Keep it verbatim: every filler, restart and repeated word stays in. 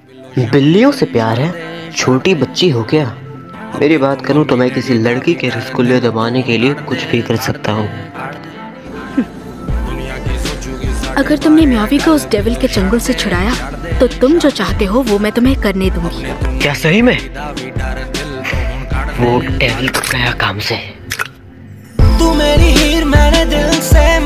बिल्लियों से प्यार है? छोटी बच्ची हो क्या? मेरी बात करूं तो मैं किसी लड़की के रसगुल्ले दबाने के लिए कुछ भी कर सकता हूं। अगर तुमने म्यावी को उस डेविल के चंगुल से छुड़ाया तो तुम जो चाहते हो वो मैं तुम्हें करने दूंगी। क्या सही में? वो डेविल को गया काम से। तू मेरी हीर मैंने दिल से